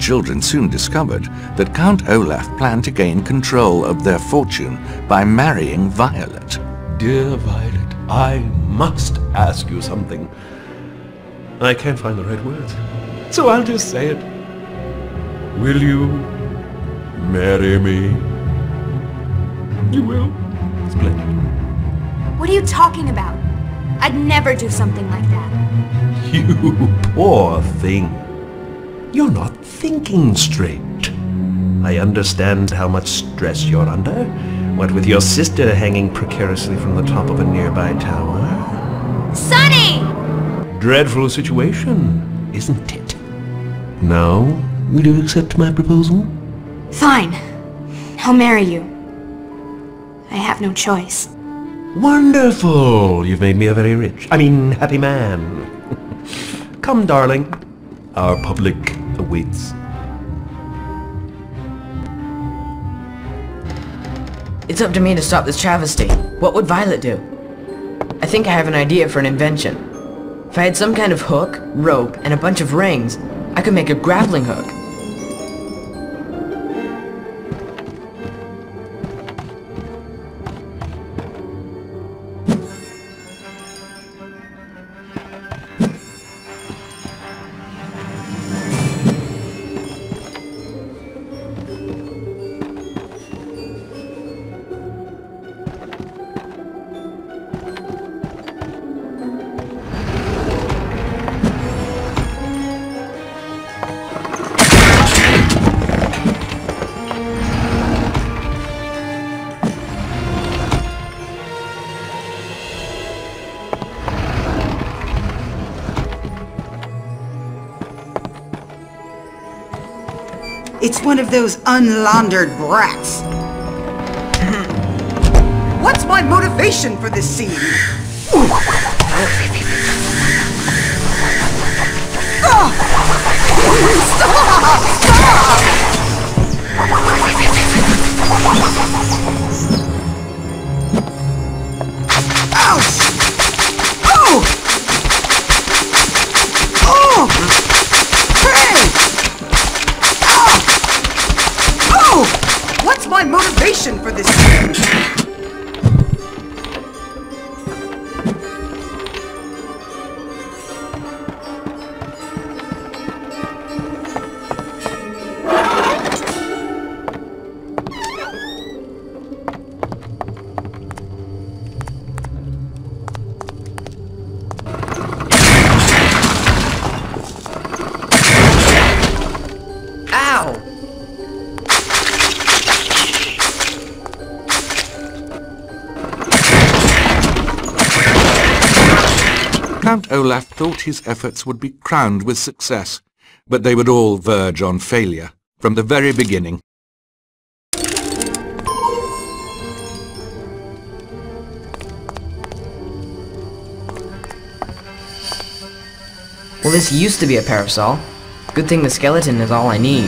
children soon discovered that Count Olaf planned to gain control of their fortune by marrying Violet. Dear Violet, I must ask you something. I can't find the right words, so I'll just say it. Will you marry me? You will? Splendid. What are you talking about? I'd never do something like that. You poor thing. You're not thinking straight. I understand how much stress you're under, what with your sister hanging precariously from the top of a nearby tower. Sunny! Dreadful situation, isn't it? Now, will you accept my proposal? Fine. I'll marry you. I have no choice. Wonderful! You've made me a very happy man. Come, darling. Our public awaits. It's up to me to stop this travesty. What would Violet do? I think I have an idea for an invention. If I had some kind of hook, rope, and a bunch of rings, I could make a grappling hook. It's one of those unlaundered brats. What's my motivation for this scene? Stop! Ouch! Oh! Oh! Hey! What's my motivation for this scene? Count Olaf thought his efforts would be crowned with success, but they would all verge on failure from the very beginning. Well, this used to be a parasol. Good thing the skeleton is all I need.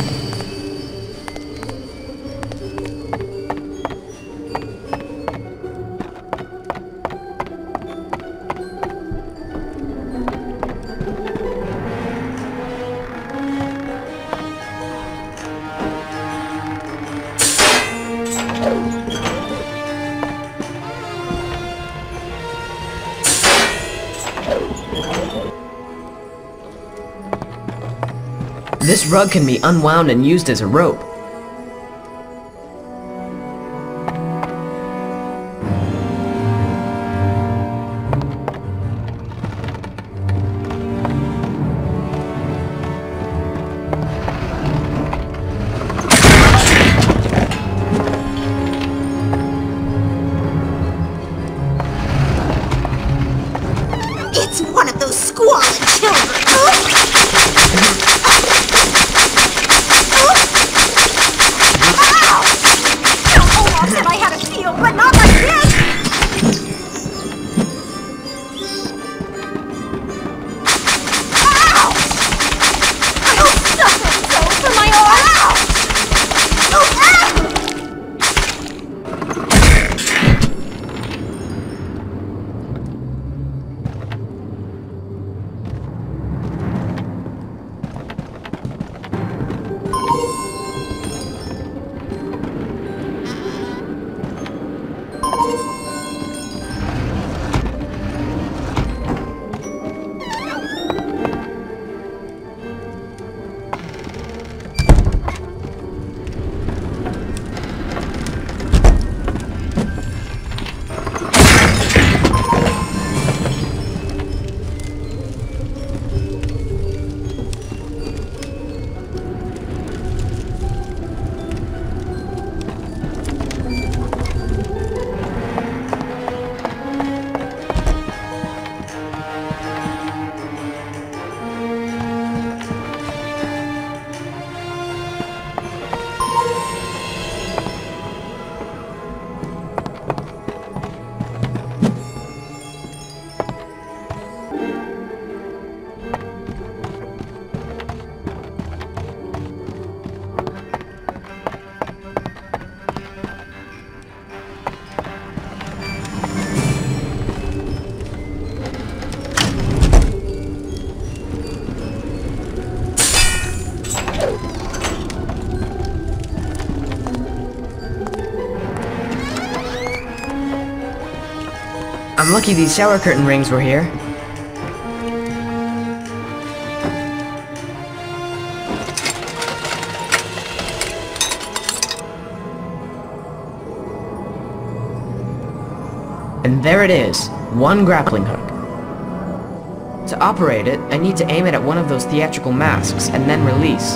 This rug can be unwound and used as a rope. It's one of those squalid children! I'm lucky these shower curtain rings were here. And there it is, one grappling hook. To operate it, I need to aim it at one of those theatrical masks and then release.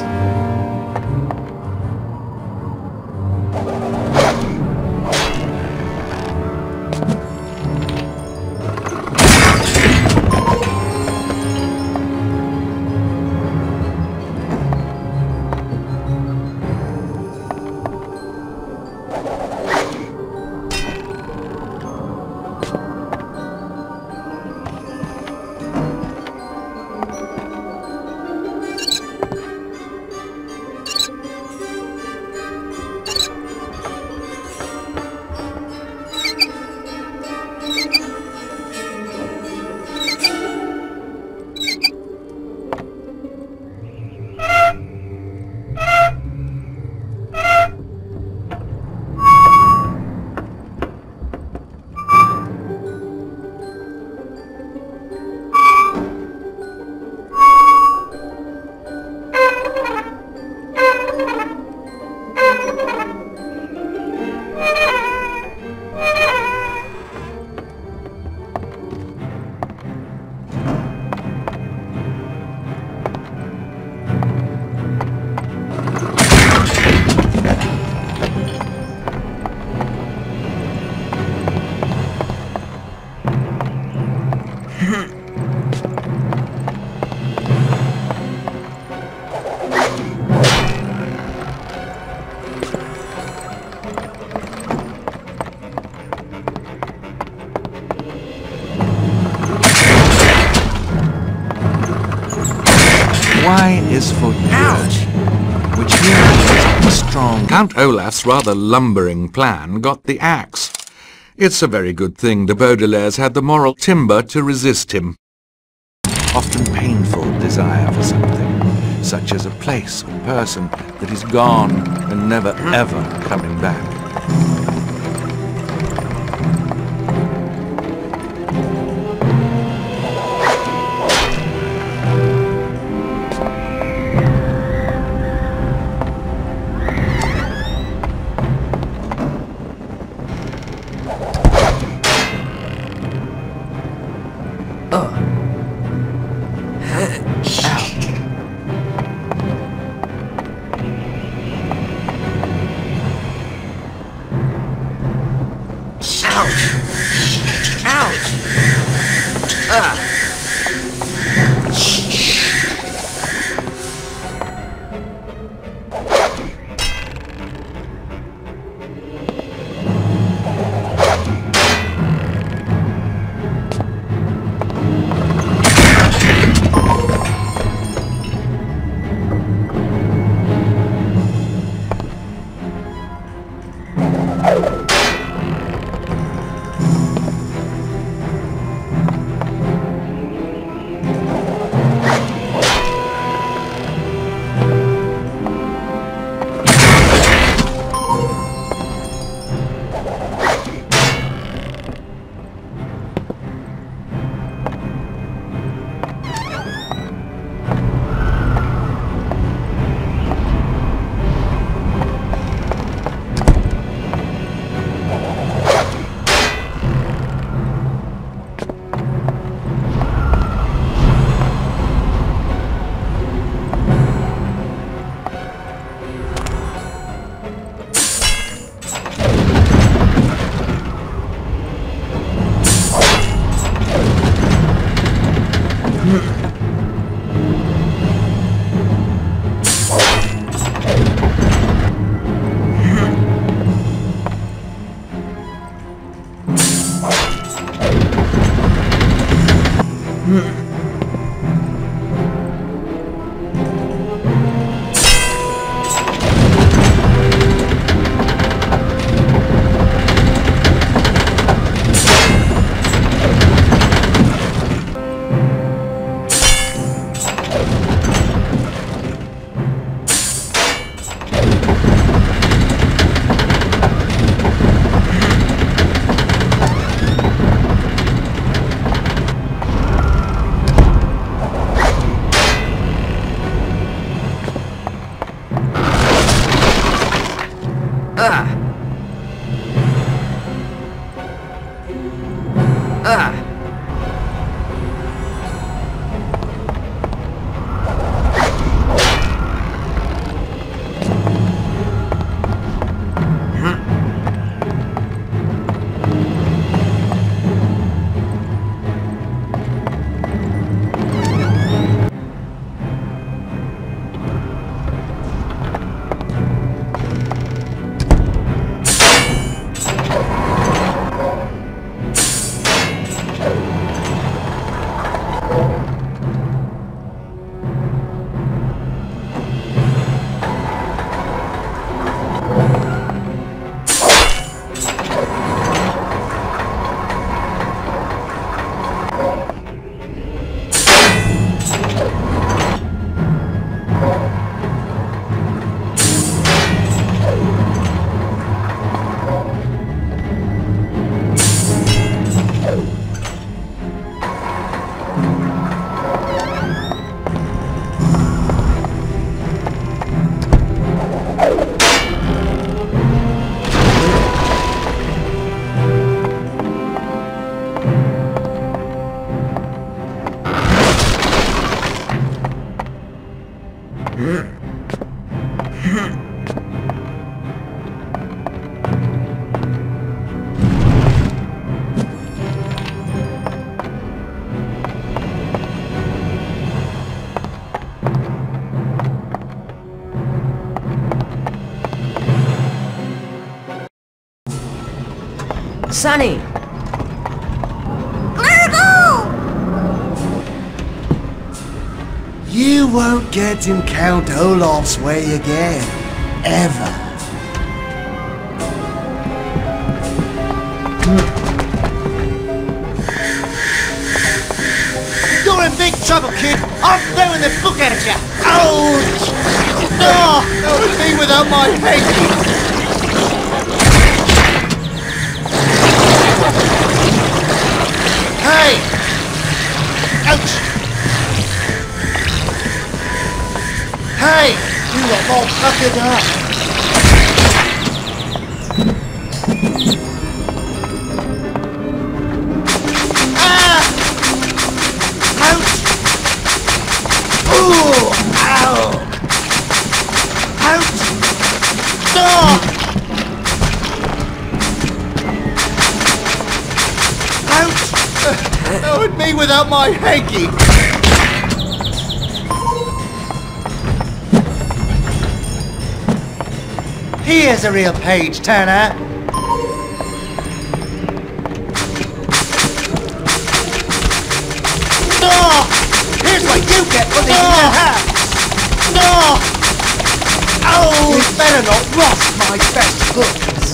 Y is for ouch, which here is strong. Count Olaf's rather lumbering plan got the axe. It's a very good thing the Baudelaires had the moral timber to resist him. Often painful desire for something, such as a place or person that is gone and never ever coming back. Sunny! Let go! You won't get in Count Olaf's way again. Ever. You're in big trouble, kid. I'm throwing the book at you. Ouch! No! That would be without my hanky. Hey! Ouch! Hey! You lot all fucking up! Ah! Ouch! Ooh! Ow! Ouch! No! That would be without my hanky. Here's a real page turner. No! Here's what you get for these little hands. No! Oh! You better not rust my best books.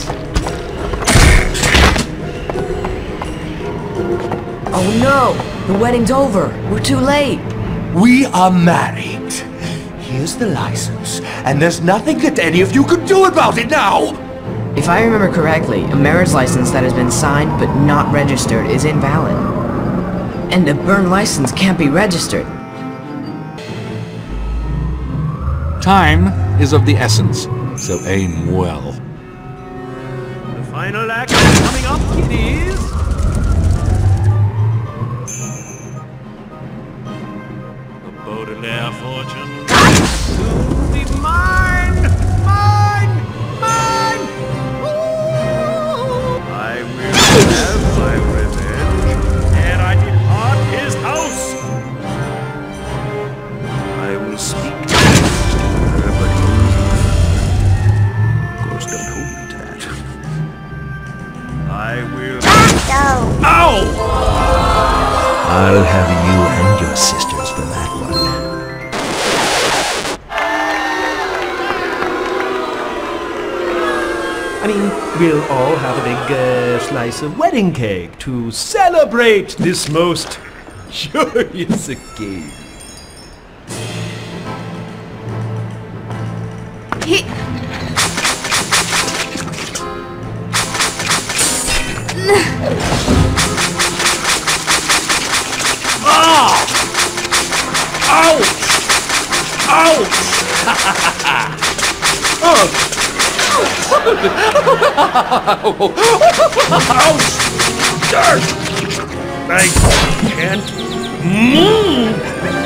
Oh no! The wedding's over! We're too late! We are married. Here's the license, and there's nothing that any of you can do about it now! If I remember correctly, a marriage license that has been signed but not registered is invalid. And a burned license can't be registered. Time is of the essence, so aim well. The final act is coming up, kiddies! Baudelaire fortune soon be mine! Mine! Mine! Ooh! I will have my revenge, ere I depart his house! I will speak to her, but of course don't hold me to that. I will... Ow! I'll have you and your sisters for that one. I mean, we'll all have a big slice of wedding cake to celebrate this most joyous occasion. Oh! Ouch! Ouch! Oh! I can't move!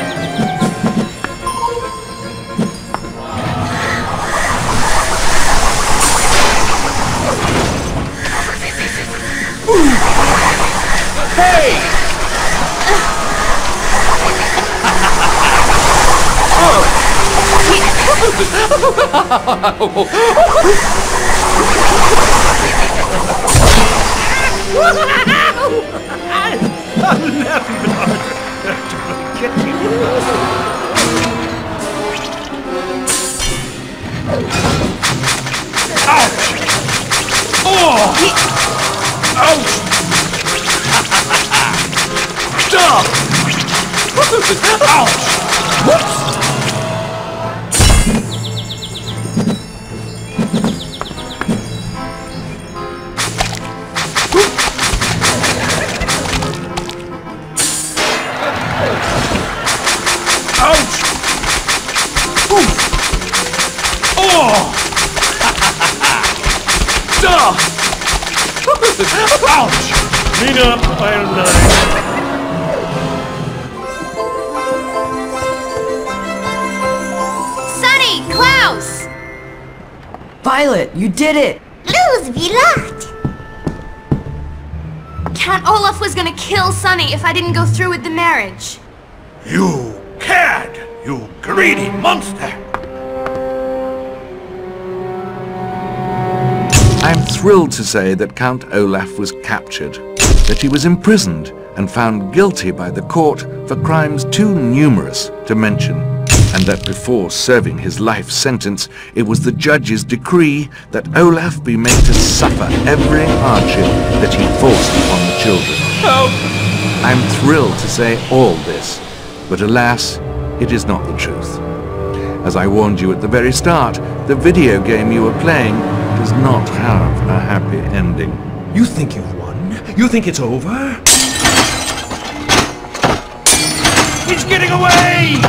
Hey! I'm laughing hard to get you. Ouch! Oh! Ouch! Stop! Ouch! Whoops! Ouch! Clean up, Iron Knight. Sunny! Klaus! Violet, you did it! Lose wie lacht. Count Olaf was gonna kill Sunny if I didn't go through with the marriage. You cad! You greedy monster! I'm thrilled to say that Count Olaf was captured, that he was imprisoned and found guilty by the court for crimes too numerous to mention, and that before serving his life sentence, it was the judge's decree that Olaf be made to suffer every hardship that he forced upon the children. I'm thrilled to say all this, but alas, it is not the truth. As I warned you at the very start, the video game you are playing does not have a happy ending. You think you've won? You think it's over? He's getting away!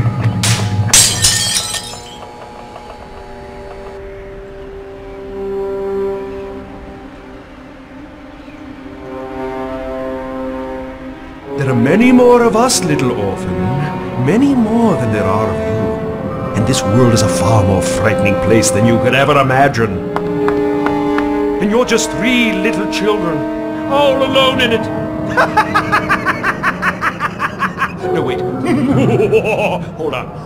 There are many more of us, little orphan. Many more than there are of you. And this world is a far more frightening place than you could ever imagine. And you're just 3 little children, all alone in it. No, wait. Hold on.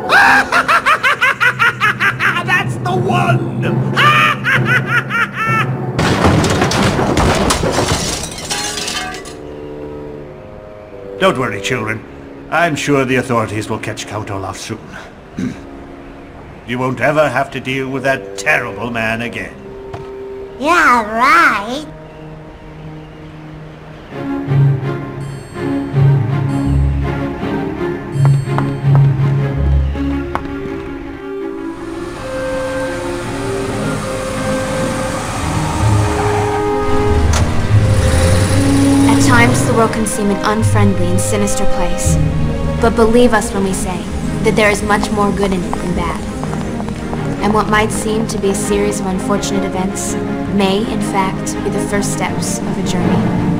That's the one! Don't worry, children. I'm sure the authorities will catch Count Olaf soon. You won't ever have to deal with that terrible man again. Yeah, right. At times, the world can seem an unfriendly and sinister place. But believe us when we say that there is much more good in it than bad. And what might seem to be a series of unfortunate events may, in fact, be the first steps of a journey.